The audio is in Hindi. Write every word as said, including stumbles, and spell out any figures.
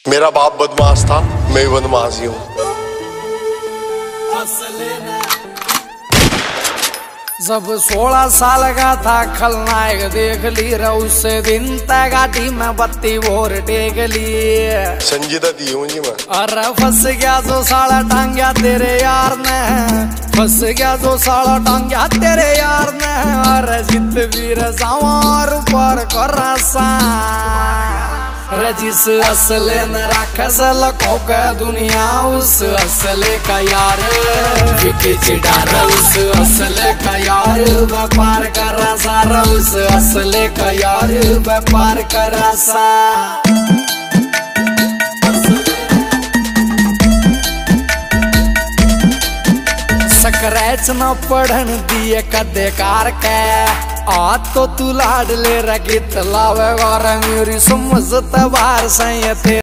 मेरा बाप बदमाश था, मैं बदमाश ही हूँ। जब सोलह साल का था खलनायक देख ली रे उस दिन तक गाड़ी में बत्ती भोर टेक ली। संजीदा दी हूँ जी मैं। अरे फंस गया जो साला टांग्या तेरे यार ने, फंस गया जो साला टांग्या तेरे यार ने। अरे जित वीर सवार पर करसा रजिस असले न राखस लखों का दुनिया उस असले का यार विके चिडार उस असले का यार व्यापार कर सारा उस असले का यार व्यापार कर सा। स्क्रैच न पढ़न दिए कदे कार के आ तो तू लाड ले रगित लावे और मेरी समझ तबार सही